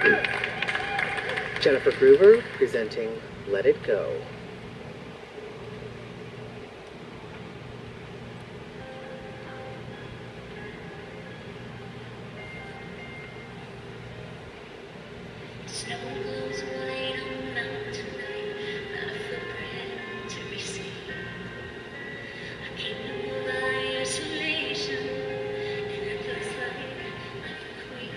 Jennifer Gruver presenting Let It Go. Snow goes white on the mountain tonight, not a footprint to be seen. I came to move by isolation, and it looks like a queen.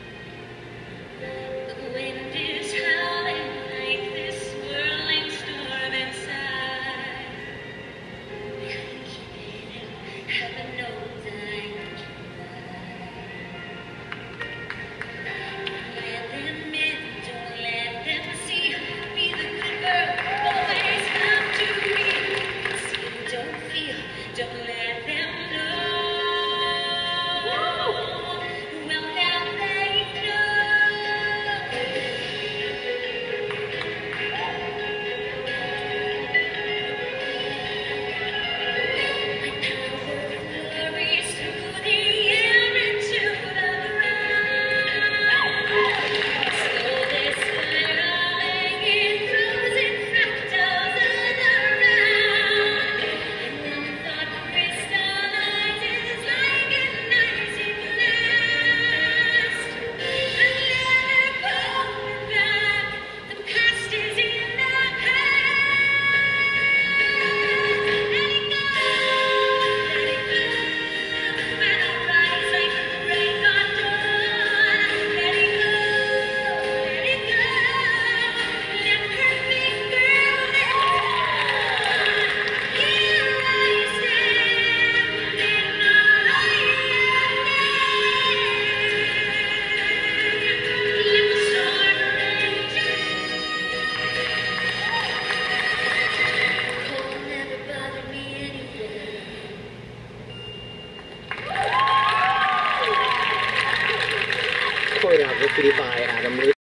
The wind is howling like this swirling storm inside. I couldn't keep it in, heaven knows I could try. Let them in, don't let them see. Be the good girl, always come to me. See, don't feel, don't let them know. Well, now they know. My power flurries through the air into the ground. Slowly spiraling in frozen fractals all around. And one thought crystallizes like an icy blast. I'll never go back. The past is in the past. Let it go, let it go. And I'll rise like the break of dawn. Let it go, let it go. Let perfect girl let go. Here I stand in my let the storm rage. Cold never bothered me anywhere. Choreography by Adam Loosley.